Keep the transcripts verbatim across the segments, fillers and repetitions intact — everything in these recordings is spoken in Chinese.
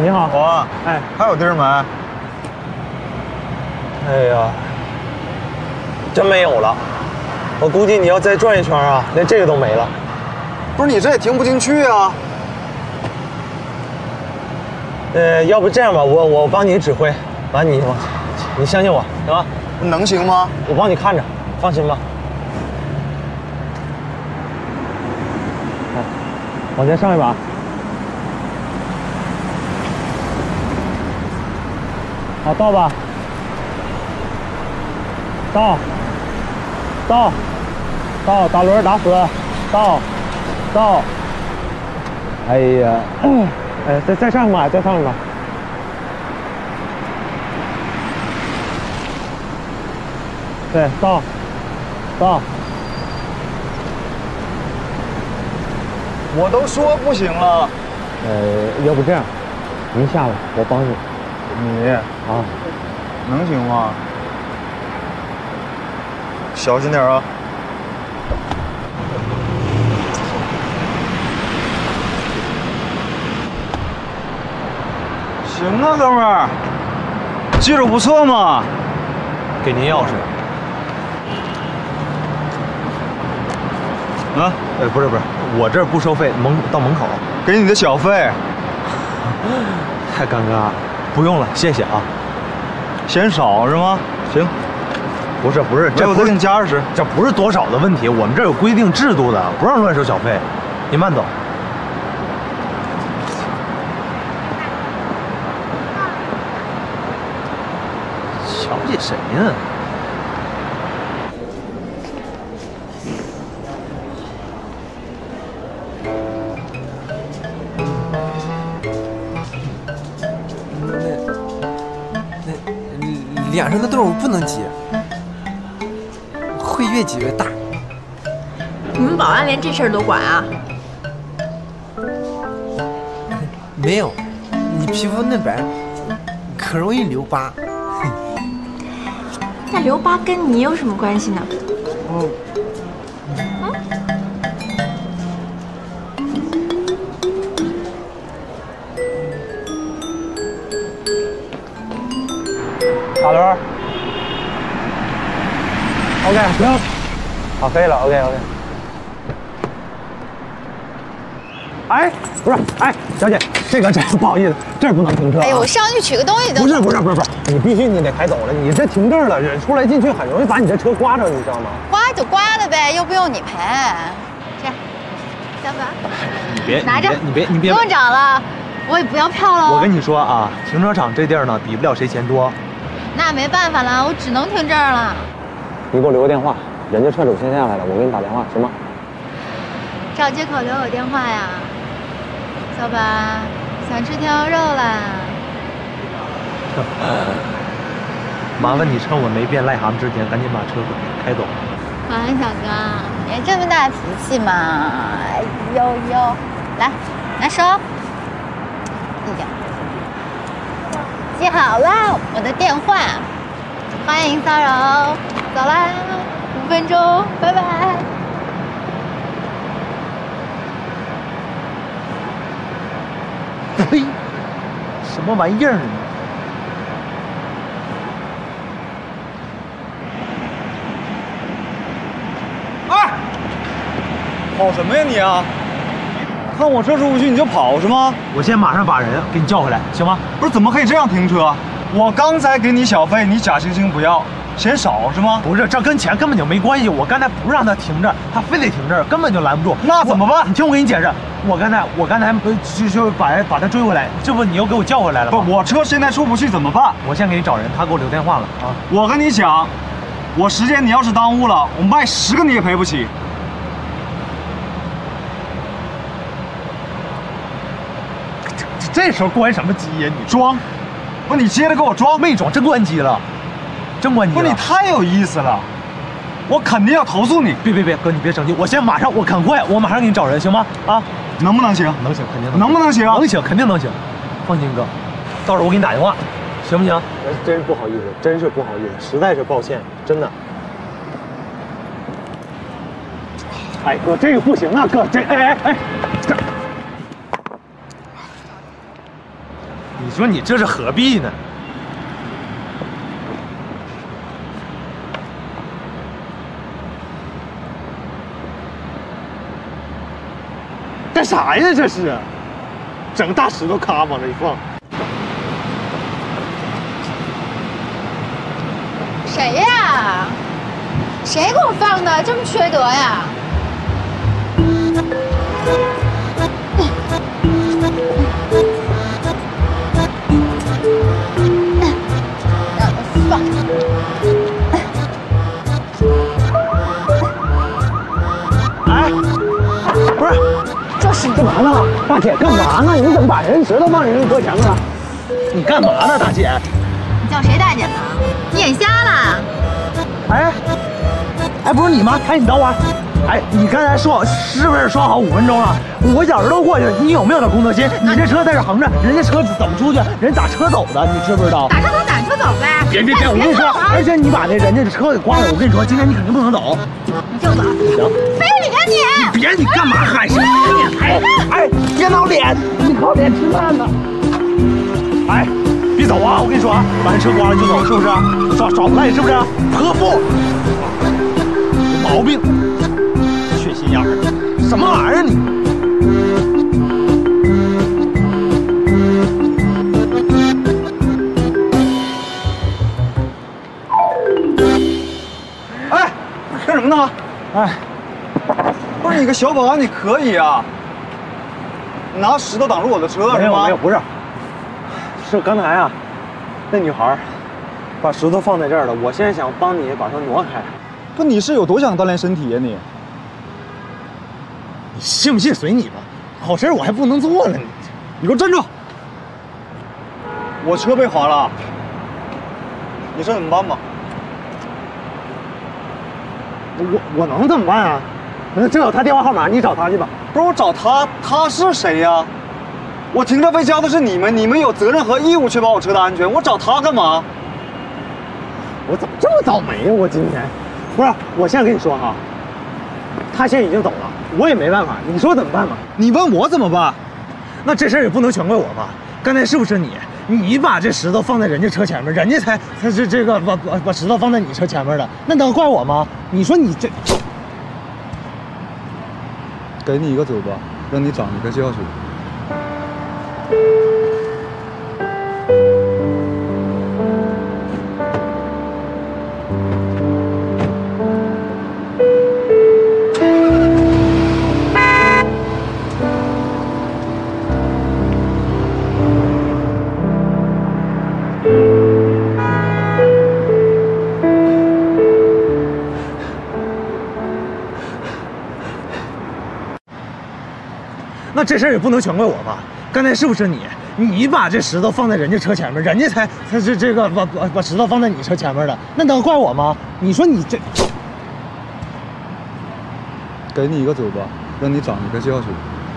你好， 我哎，还有地儿没？ 哎呀，真没有了。我估计你要再转一圈啊，连这个都没了。 不是你这也停不进去啊。 呃，要不这样吧，我我帮你指挥，完你你相信我，行吧？ 能行吗？ 我帮你看着，放心吧。哎，往前上一把。好，到吧。到。到。到，打轮打死。到。到。哎呀，哎，再再上一把，再上一把。对，到，到。 我都说不行了。 呃，要不这样，您下来，我帮你。 你啊， 能行吗？小心点啊！行啊，哥们儿，技术不错嘛。 给您钥匙。 啊， 呃，不是不是，我这儿不收费，门到门口。 给你的小费。 太尴尬了，不用了，谢谢啊。 嫌少是吗？行。 不是不是，这我再给你加二十。 这不是多少的问题，我们这有规定制度的，不让乱收小费。您慢走。瞧见谁呢？ 脸上的痘不能挤，会越挤越大。 你们保安连这事儿都管啊？ 没有，你皮肤嫩白，可容易留疤。 那留疤跟你有什么关系呢？ 哦。 打轮。OK， 行，好，可以了。OK OK。哎，不是，哎，小姐，这个这不好意思，这儿不能停车、啊。 哎呦，我上去取个东西都。 不是不是不是不是，你必须你得开走了，你这停这儿了，人出来进去很容易把你这车刮着，你知道吗？ 刮就刮了呗，又不用你赔。这样，小宝， 你别拿着， 你别你别不用找了，我也不要票了。 我跟你说啊，停车场这地儿呢，比不了谁钱多。 那没办法了，我只能停这儿了。 你给我留个电话，人家车主先下来了，我给你打电话，行吗？ 找街口留我电话呀，小宝，想吃条肉啦。 麻烦你趁我没变癞蛤蟆之前，赶紧把车开走。 好啊，小哥，别这么大脾气嘛！哎呦呦，来，拿手。哎呀，记好了我的电话，欢迎骚扰。走啦，五分钟，拜拜。 嘿，什么玩意儿？ 哎，跑什么呀你啊？看我车出不去你就跑是吗？ 我现在马上把人给你叫回来，行吗？ 不是，怎么可以这样停车？我刚才给你小费，你假惺惺不要，嫌少是吗？ 不是，这跟钱根本就没关系。我刚才不让他停这儿，他非得停这儿，根本就拦不住。 那怎么办？ 你听我给你解释，我刚才我刚才就就把把他追回来，这不你又给我叫回来了吗？ 不，我车现在出不去怎么办？ 我先给你找人，他给我留电话了啊。 我跟你讲，我时间你要是耽误了，我卖十个你也赔不起。 这时候关什么机呀？你装？不，你接着给我装。 没装，真关机了，真关机了。 不，你太有意思了，我肯定要投诉你。 别别别，哥，你别生气，我现在马上，我很快，我马上给你找人，行吗？啊， 能不能行？ 能行，肯定能。 能不能行？ 能行，肯定能行。放心，哥，到时候我给你打电话，行不行？真是不好意思，真是不好意思，实在是抱歉，真的。哎，哥，这个不行啊，哥，这哎哎哎，这说你这是何必呢？干啥呀？这是，整个大石头咔往这一放。 谁呀？谁给我放的？这么缺德呀！让我放。 哎，不是，这是干嘛呢？大姐干嘛呢？你怎么把人石头放人家车前面了？你干嘛呢，大姐？ 你叫谁大姐呢？你眼瞎了？ 哎，哎，不是你吗？哎，你等会儿。哎，你刚才说是不是说好五分钟了？我小时都过去了，你有没有点公德心？你这车在这横着，人家车怎么出去？人打车走的，你知不知道？ 打车走，打车走呗！ 别别别！我跟你说，而且你把那人家的车给刮了，我跟你说，今天你肯定不能走。 你就走。 行。 非礼啊你！ 你别，你干嘛喊谁？哎哎，别闹脸！你靠脸吃饭呢？哎，别走啊！我跟你说啊，把人车刮了就走，是不是？耍耍无赖是不是？泼妇，有毛病，缺心眼儿，什么玩意儿你？ 哎，干什么呢？ 哎， 不是你个小保安，你可以啊？你拿石头挡住我的车是吗？ 没有没有，不是，是刚才啊，那女孩把石头放在这儿了，我现在想帮你把它挪开。 不，你是有多想锻炼身体呀、啊、你？ 你信不信随你吧，好事我还不能做了，你你给我站住！我车被划了，你说怎么办吧？ 我我能怎么办啊？那这有他电话号码，你找他去吧。 不是我找他，他是谁呀？我停车费交的是你们，你们有责任和义务确保我车的安全。我找他干嘛？ 我怎么这么倒霉呀？我今天，不是，我现在跟你说哈，他现在已经走了，我也没办法。你说怎么办吧？ 你问我怎么办？ 那这事儿也不能全怪我吧？刚才是不是你？你把这石头放在人家车前面，人家才才是这个把把把石头放在你车前面的，那能怪我吗？你说你这， 给你一个嘴巴，让你长一个教训。 那这事儿也不能全怪我吧？刚才是不是你？你把这石头放在人家车前面，人家才才是这个把把把石头放在你车前面的，那能怪我吗？你说你这， 给你一个嘴巴，让你长一个教训。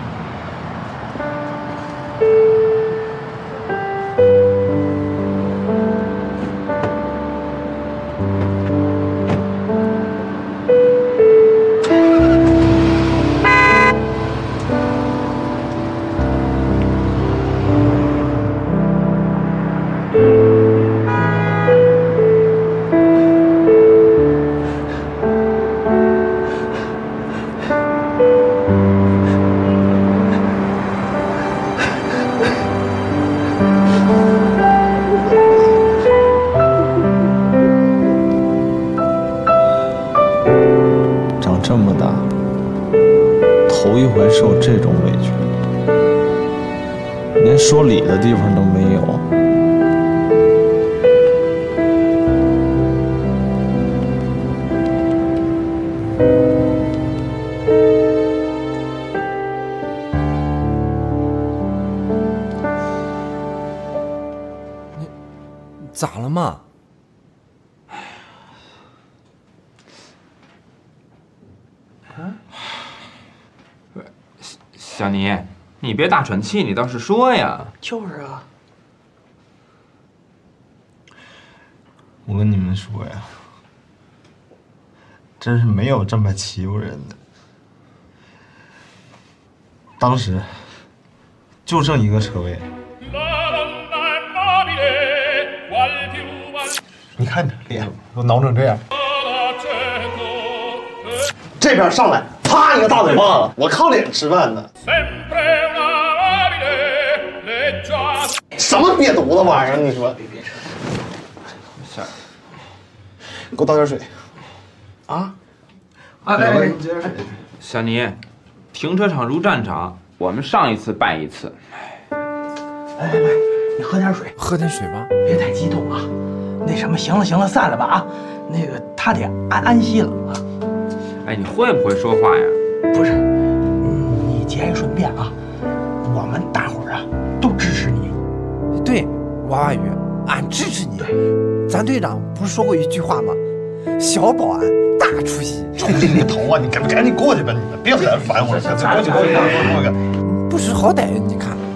长这么大，头一回受这种委屈，连说理的地方都没有。 你咋了嘛？ 小尼，你别大喘气，你倒是说呀。 就是啊。 我跟你们说呀，真是没有这么欺负人的。当时就剩一个车位， 看着脸，给我挠成这样。这边上来，啪一个大嘴巴子，我靠脸吃饭呢。什么瘪犊子玩意儿？你说？ 下， 给我倒点水。啊？ 哎哎哎，小尼，停车场如战场，我们上一次败一次。 来来来，你喝点水，喝点水吧，别太激动啊。那什么，行了行了，散了吧啊。那个他得安安息了啊。 哎，你会不会说话呀？ 不是，嗯，你节哀顺变啊。我们大伙儿啊都支持你。对，娃娃鱼，俺支持你。咱队长不是说过一句话吗？小保安大出息。 出息你头啊！你赶赶紧过去吧，你别来烦我了。过去过去过去过去。 不识好歹，你看。